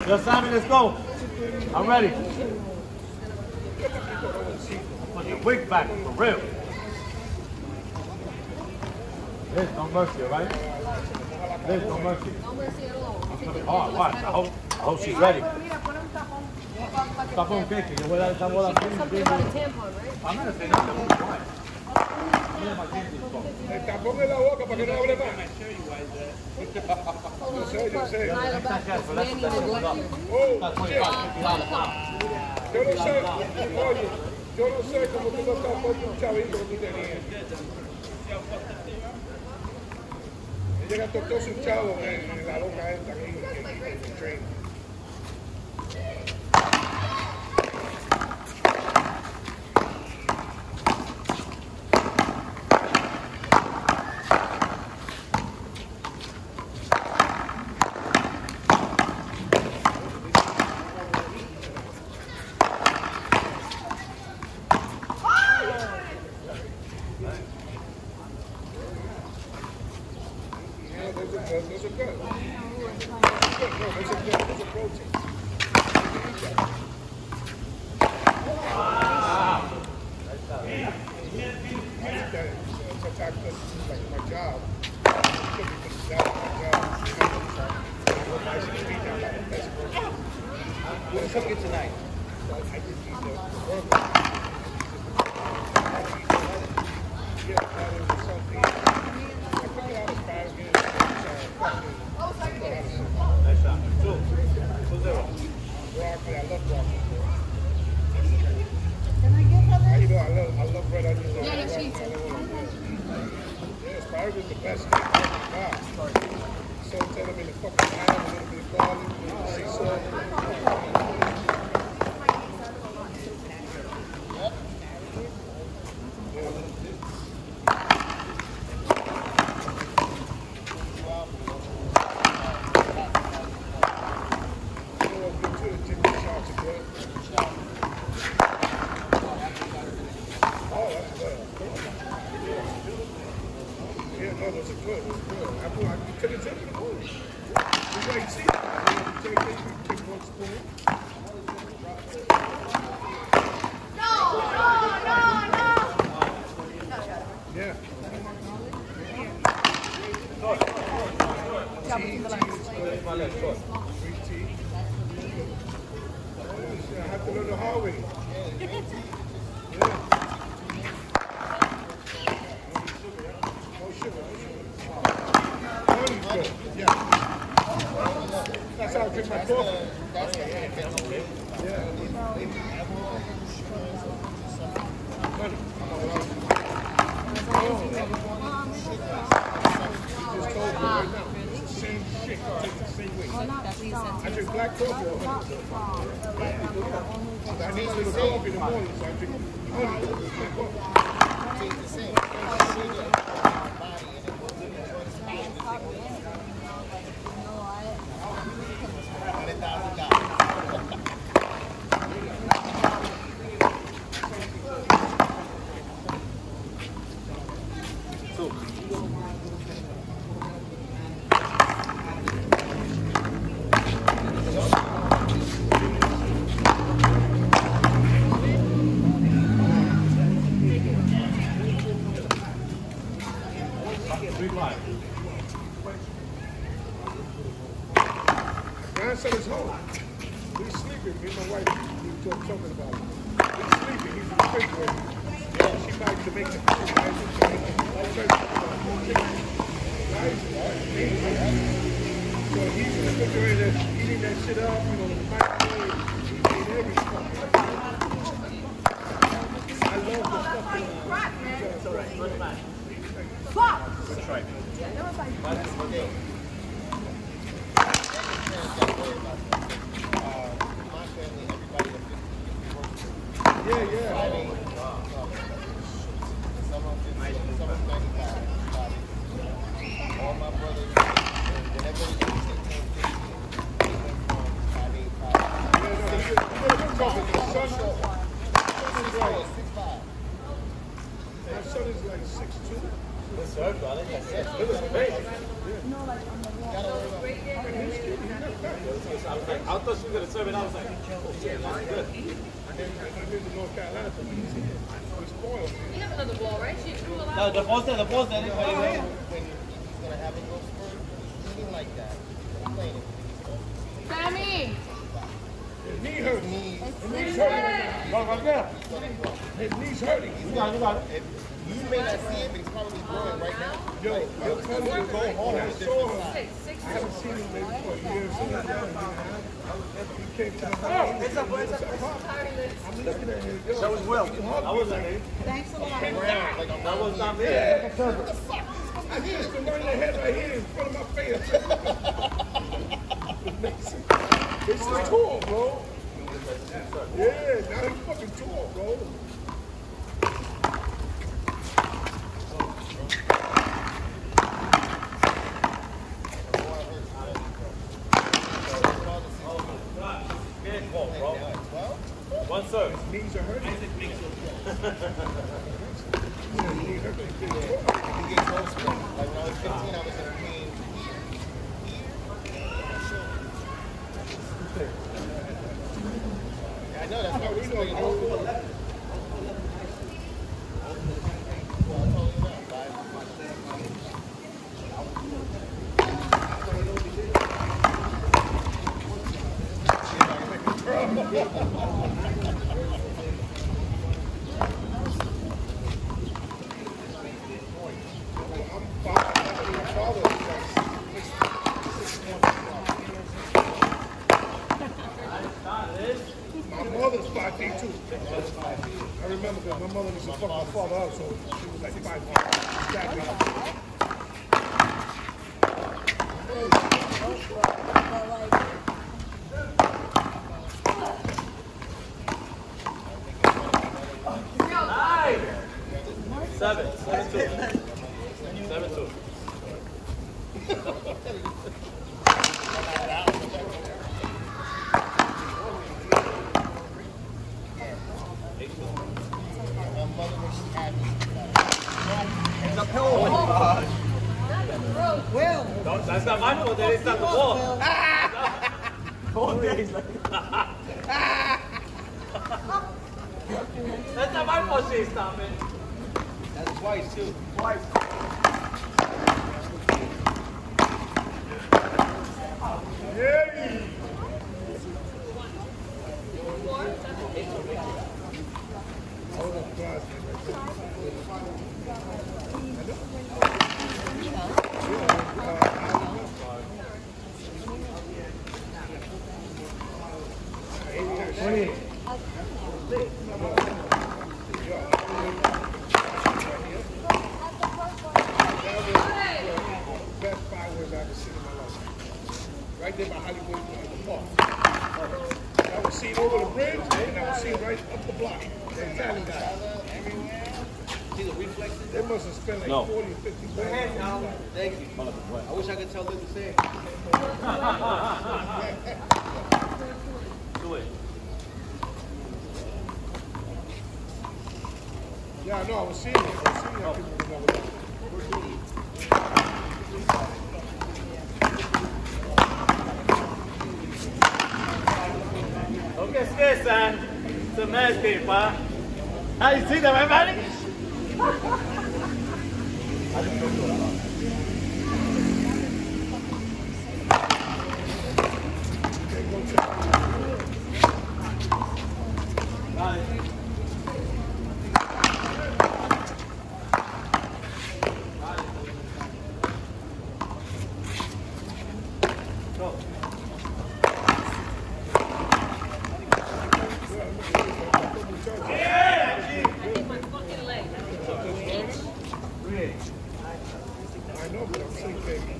Yo, Sammy, let's go. I'm ready. Put your wig back, for real. There's no mercy, all right? There's no mercy. No mercy at all. Oh, watch. I hope she's ready. Tapón, ¿qué? Que yo voy a dar esa bola. Something about a tampon, right? I'm not saying nothing. El tapón en la boca para que no hable más. Yo sé. Nyla back because Manny neglected you. Oh, shit. Yo no sé, oye, yo no sé cómo tú no estás por un chavito que tú tenías. Ella gastó todo su chavo en la loca esta aquí en el tren. Those are good. Those are protein. Sometimes like my job. What's cooking tonight? I just eat the burger. Yeah, that is something. I cook it out asparagus. Nice shot. 2-0. Broccoli, I love broccoli. Can I get some? You know, I love red onions. Yeah, she eats it. Yeah, asparagus is the best thing. Oh my God. So tell them in the fucking ham, a little bit of garlic, a little sea salt. That's how I drink my coffee. I drink black coffee. I need a little coffee in the morning, so I drink honey. Grandson is home. He's sleeping. Me and my wife, we were talking about it. He's sleeping. He's in the refrigerator. She likes to make the food. So he's in the refrigerator eating that shit up, you know, in the microwave. He ate every fucking thing. I love the stuff. It's all right. Good match. Good try. All my brothers, whenever My son is like 6'2". Good serve, darling. That's it. It was great. No, like on the wall. I thought she was going to serve it, I was like, oh shit, that's good. And then I lived in North Carolina for years. It was spoiled. You have another ball, right? She threw a lot. No, the poster, when he's gonna have a growth spurt, eating like that, complaining. Sammy! His knee hurts. His knee's hurting. Go right there. His knee's hurting. You got it. You may not see it, but he's probably growing right now. Yo, he'll tell you to go home. I saw him. Six, six. I haven't seen him maybe for years. He came to the house. It's up, it's up. I'm looking at him. Yo, That was Will. I wasn't me. Thanks a lot. Like That was not me. I used to run the head right here in front of my face. This is tall, bro. Yeah, now he's fucking tall, bro. One serve. Knees are hurting. he gets growth spurt. Like when I was 15, I was in pain here. Yeah, I know, that's how we know. My mother's 5 feet too. I remember because my mother used to fuck my father up, so she was like 5 feet. Exactly. Seven. 7-2. 7-2. My mother was happy. Will. That's not my fault, that is not the ball. Both days. That's not my fault she's stopping. That's twice, too. Twice. Yeah. Best fireworks I've ever seen in my life. Right there by Hollywood Park. I was seen over the bridge, and I was seen right up the block. The Italian guy. They must have spent like 40 or 50 grand. Thank you. I wish I could tell them the same. Do it. Yeah, I know. I was seeing it. I was seeing that people didn't know what that was. Don't get scared, son. It's a man's game, huh? How you see that, everybody? My fucking leg. I know, but I'm saying, baby.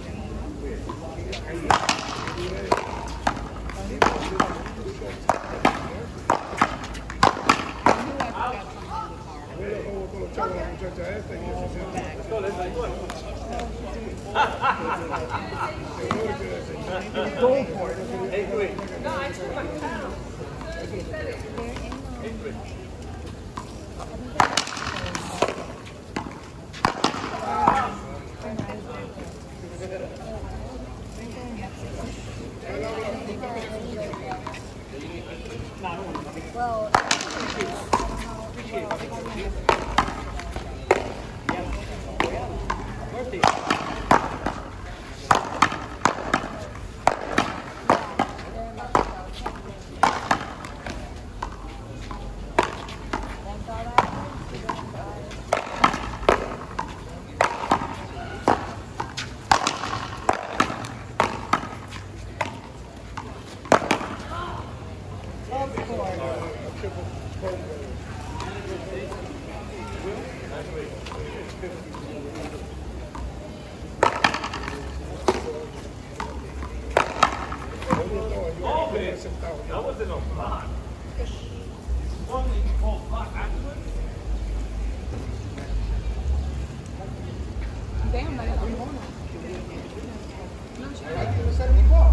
Go for it. 8-3. No, I took my towel. He said it. 8-3. Well, That wasn't a block. Only you call block afterwards? Damn, like, I'm going on. No, she I didn't say we go.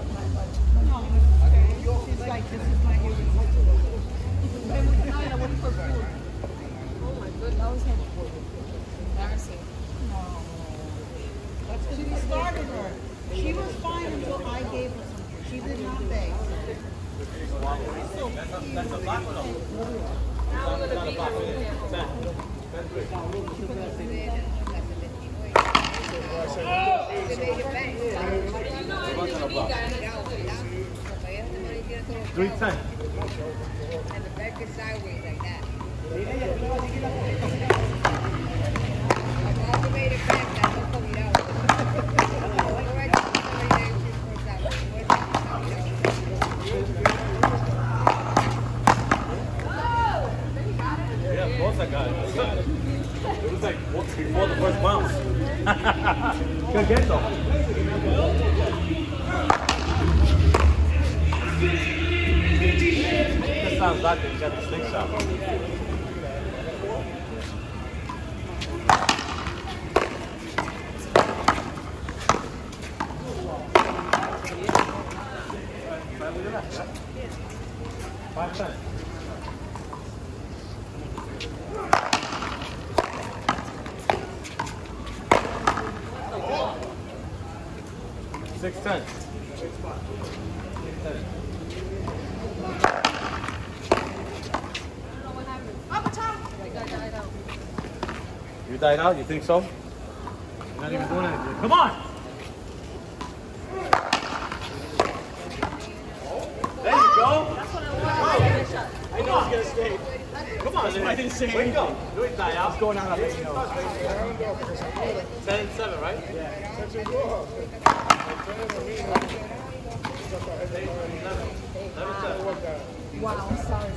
she's like, this is my hero. They were tonight, I went for food. Oh my goodness. That was embarrassing. She started her. She was fine until I gave her something. She did not beg. That's a block or no? Now we're gonna be Three ten. And the back is sideways like that. I've also made it back that don't pull it out. Yeah, of course I got it. It was like before the first bounce. Good get though. That sounds like you got the slingshot. 5-10. $6-10. You died out? You think so? You're not even doing anything. Come on! There you go. That's what I know it's gonna stay. Come on, I didn't say anything. Go. Do it, die out. What's going on? I'll let you know. 10-7, right? Yeah. Wow, I'm sorry.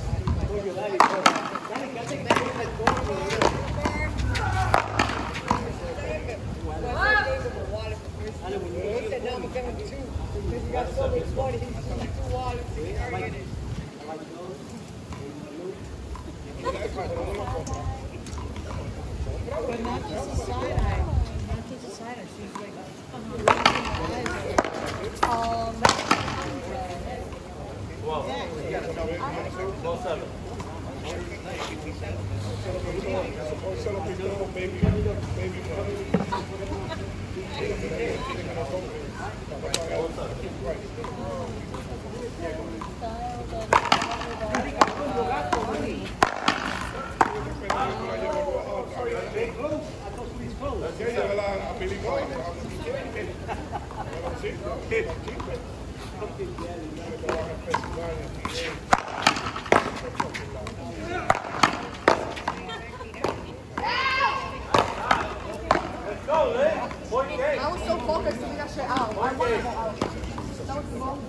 But not just a side eye. Not just a side eye. She's like, Well, 7. I was so focused to get that shit out. I wanted to go out. That was the moment.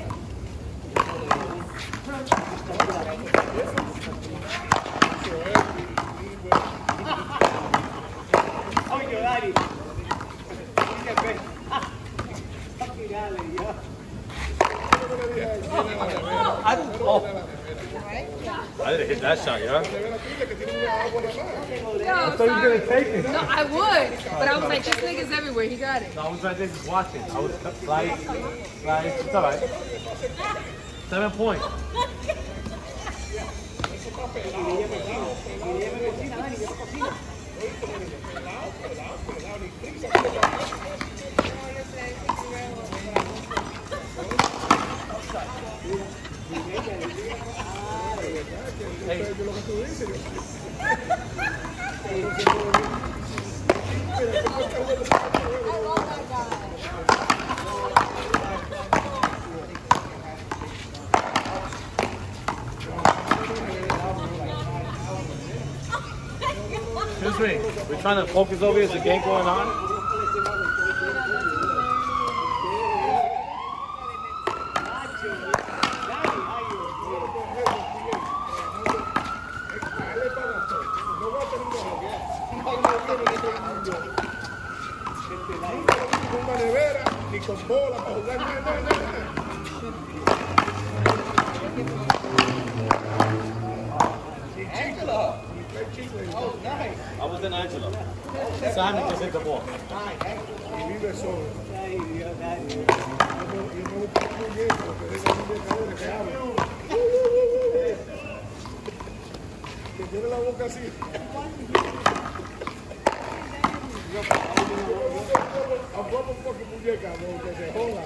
I didn't hit that shot, yeah? I thought you were gonna take it. No, I would. But I was like, this nigga's everywhere. He got it. No, I was right there just watching. I was sliding. It's all right. 7 points. Yo lo que tú dices, yo Excuse me, we're trying to focus over here. Is the game going on? con una nevera, ni con bola para jugar, nada. Angela. Oh, nice. I was in Angela. Simon just hit the ball. Y vive solo. Y no busca muy bien, porque es una muñeca que habla. Que tiene la boca así. Aguanta un poco muñeca, que se joda.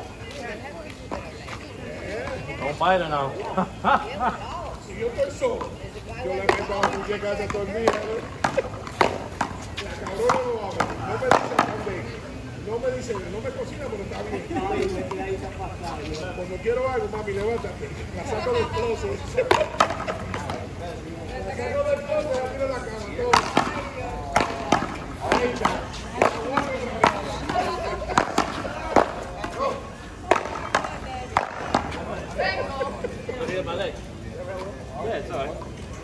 Don't bite her now. Si yo estoy solo, yo le meto a la muñeca esa todo el día, ¿no? La cabrona no habla, no me dice, no me cocina, pero está bien. Cuando quiero algo, mami, levántate. La saco del closet. La saco del closet, la tiro en la cama, todo. Ahí está. Yeah, my leg. Yeah, it's all right.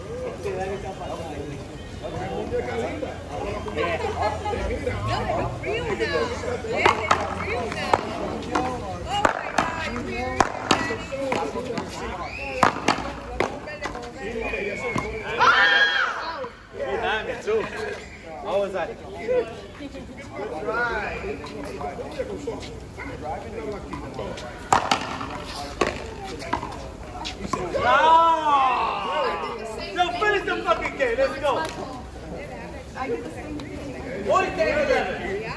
Muñeca linda. Behind me too. How was that? No! No, finish the fucking game. Let's go. What game is that?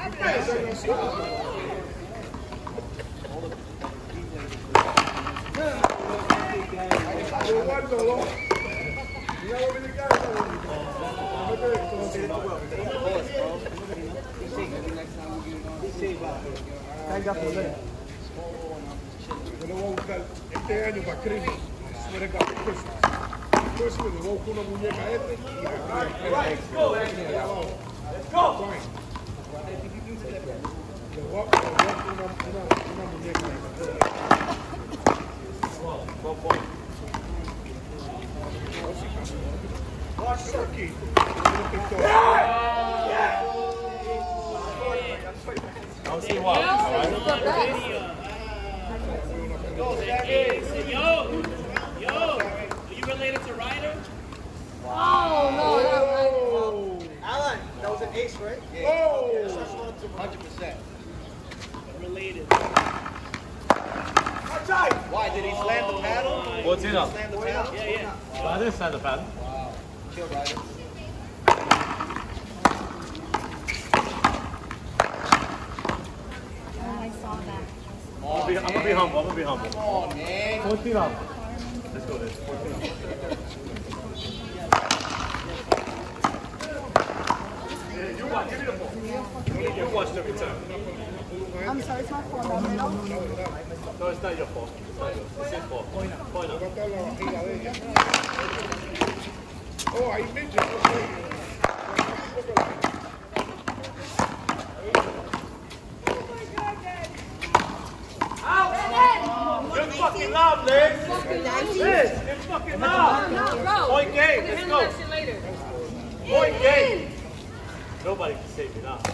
Yo lo voy a buscar este año para Christmas. Entonces me voy a buscar una muñeca este y Let's go. Let's go. le voy a buscar una muñeca aquí. I'll see what. Yo, are you related to Ryder? Oh, no, not right. Alan, that was an ace, right? Oh! 100%. Related. Why? Did he slam the paddle? What's it up? Slam the paddle? Yeah. Well, I didn't stand the paddle. Wow. Chill, Ryder. I saw that. I'm gonna be humble. Come on, man. 14 up. Let's go. This 14 up. Yeah, you watch. Give me the ball. You watched every time. I'm sorry, it's my fault. No, no. No, it's not your fault. It's not yours. It's his fault. Point up. Levantar la vajilla de ella. Oh, ahí Mitchell. You're fucking loud, Legs. Liz, you're fucking loud. Point game. Let's go. Point game. Nobody can save me now.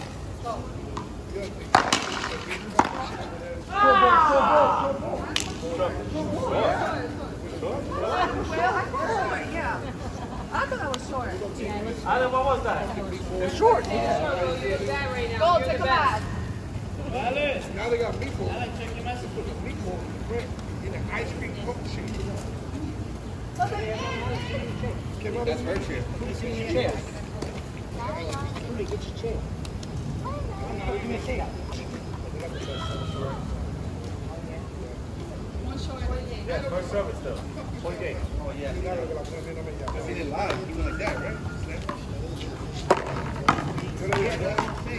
I thought I was short. Alan, what was that? It's short. Go, take a bath. Now they got meatball. Put the meatball in the ice cream cone sheet. That's her chair. Yeah, first service though. Point game. Claro que la policía no me llama. He didn't lie. He went like that, right? Yo le dije,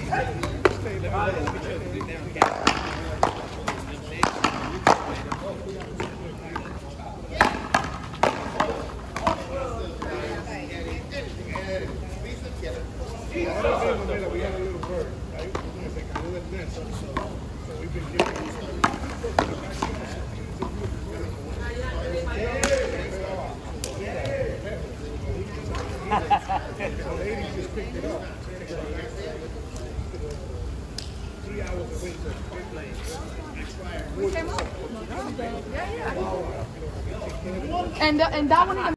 ahora mismo, mira, we had a little bird. Ahí se cayó del nest. So we've been giving him some. The lady just picked it up. 3 hours away to And that one even